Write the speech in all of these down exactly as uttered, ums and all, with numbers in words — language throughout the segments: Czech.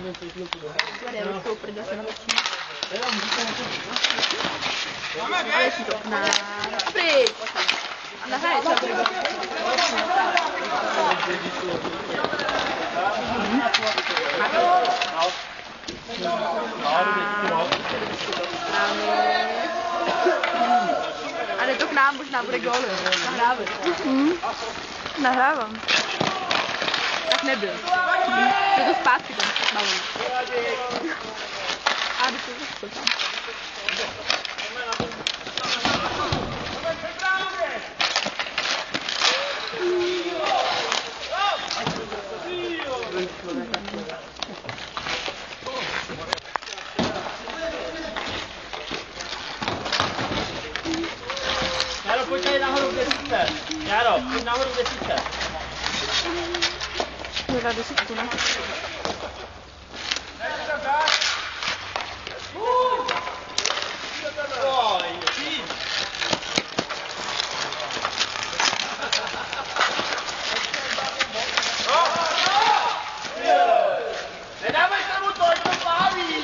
Guarda, lo scopre da sono vicino. Ale si torna. Sì! Alla freccia prego. Ale to k nám možná bude gól. Nahráváš. Mhm. Nahrávám. Tak nebyl. Je to zpátky ten malý. A jdu to tam. Jaro, pojď tady nahoru, kde jste. Jaro, pojď nahoru, kde jste. Hledá desítku, ne? Nedávej se mu to, ať to baví.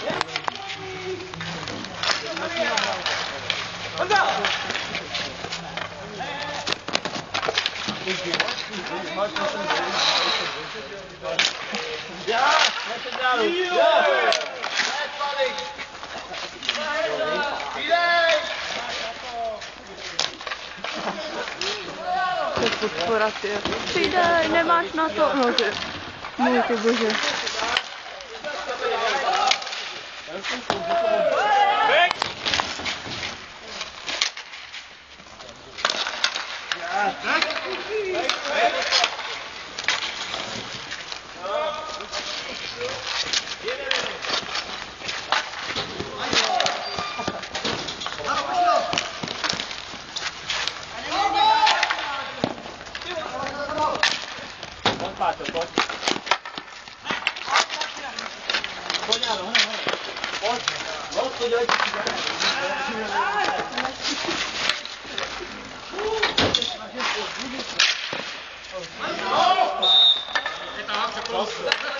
Honza! Ja, met de daarop. Ja! Met Palling! Idej! To je podpora, ty. Přidej, nemáš na to. No ty. Můj ty bože. Pojď, pojď. Pojď, ano, ano, ano. Pojď. No, to dělej. Je tam,